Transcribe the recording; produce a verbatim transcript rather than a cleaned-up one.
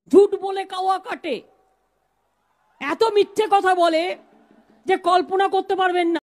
ঝুট বলে কাওয়া কাটে, এত মিথ্যে কথা বলে যে কল্পনা করতে পারবেন না।